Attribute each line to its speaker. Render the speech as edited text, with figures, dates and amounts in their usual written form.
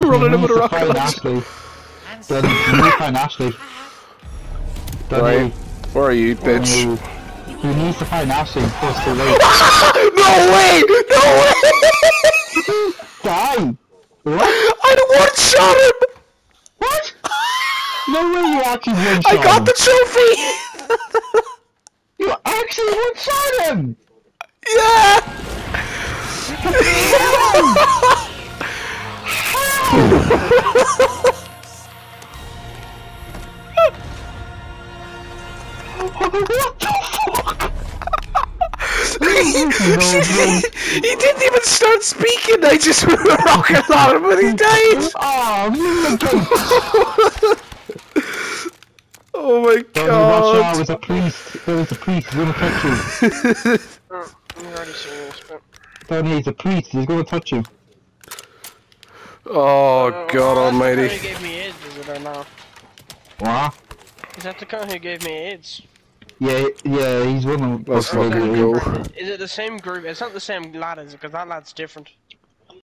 Speaker 1: running him with a rocket launcher.
Speaker 2: Donny, you need to find Ashley.
Speaker 1: Right. Where are you, bitch?
Speaker 2: He needs to find Ashley before it's too late.
Speaker 1: No way! No way!
Speaker 2: Die! What?
Speaker 1: I one-shot him!
Speaker 2: What? No way you actually one-shot him!
Speaker 1: I got the trophy!
Speaker 2: You actually one-shot him!
Speaker 1: Yeah!
Speaker 2: What the fuck?
Speaker 1: He didn't even start speaking, I just threw a rocket on him and he died! Oh my god!
Speaker 2: Watch out, it's a priest. There's a priest, he's gonna touch you.
Speaker 3: I'm already seeing this, but...
Speaker 2: Donny, he's a priest, he's gonna touch you.
Speaker 1: Oh god almighty.
Speaker 3: That's the guy who gave me AIDS, is it or not?
Speaker 2: What?
Speaker 3: Is that the guy who gave me AIDS?
Speaker 2: Yeah, he's one of
Speaker 1: Let's fucking go.
Speaker 3: Is it the same group? It's not the same lad, is it? Because that lad's different.